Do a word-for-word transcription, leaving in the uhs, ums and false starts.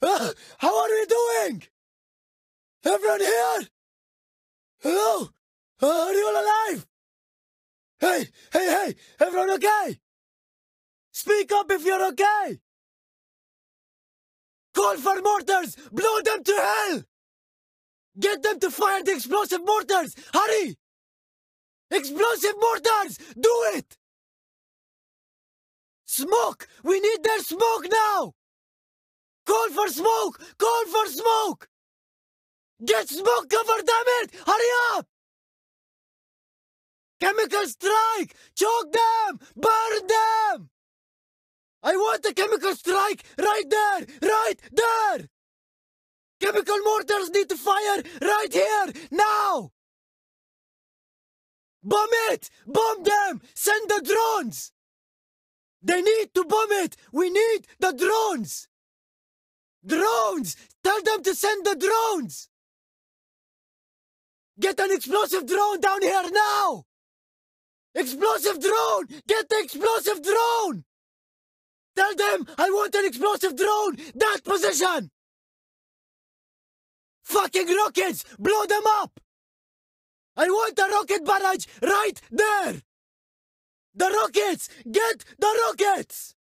Uh, how are we doing? Everyone here? Hello? Uh, are you all alive? Hey, hey, hey, everyone okay? Speak up if you're okay! Call for mortars! Blow them to hell! Get them to fire the explosive mortars! Hurry! Explosive mortars! Do it! Smoke! We need their smoke now! Call for smoke! Call for smoke! Get smoke cover, damn it! Hurry up! Chemical strike! Choke them! Burn them! I want a chemical strike right there! Right there! Chemical mortars need to fire right here! Now! Bomb it! Bomb them! Send the drones! They need to bomb it! We need the drones! Drones! Tell them to send the drones! Get an explosive drone down here now! Explosive drone! Get the explosive drone! Tell them I want an explosive drone! That position! Fucking rockets! Blow them up! I want a rocket barrage right there! The rockets! Get the rockets!